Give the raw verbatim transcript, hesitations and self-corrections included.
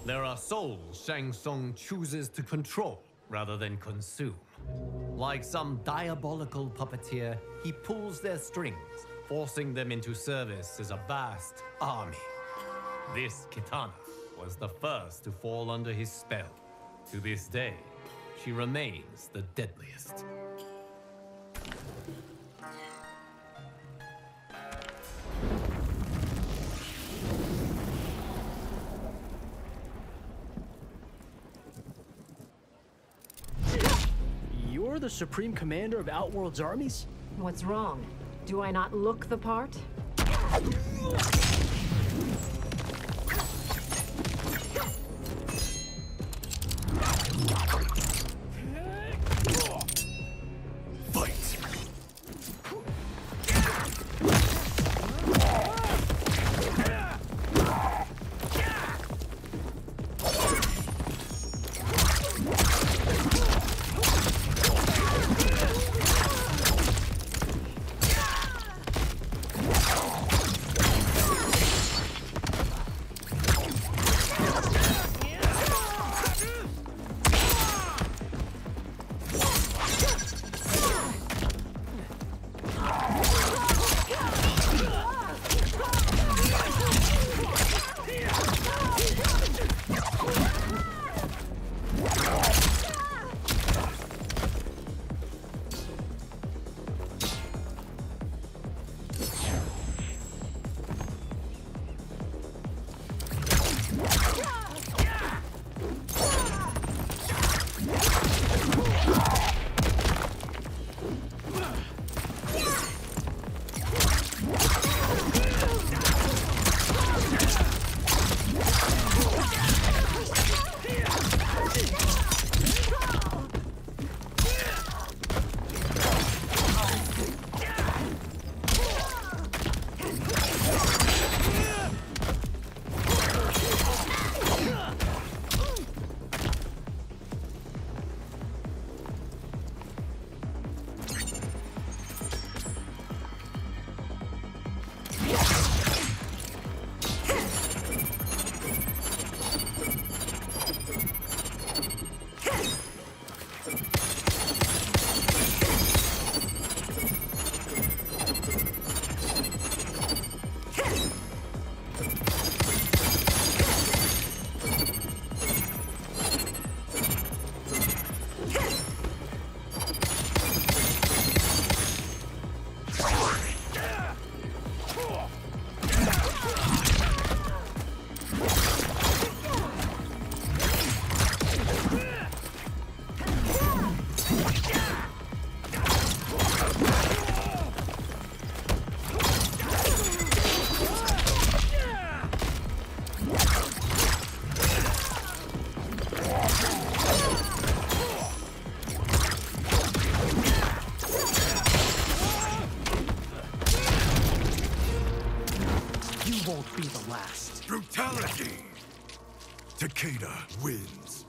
There are souls Shang Tsung chooses to control rather than consume. Like some diabolical puppeteer, he pulls their strings, forcing them into service as a vast army. This Kitana was the first to fall under his spell. To this day, she remains the deadliest. You're the Supreme Commander of Outworld's armies? What's wrong? Do I not look the part? Won't be the last. Brutality! Takeda wins.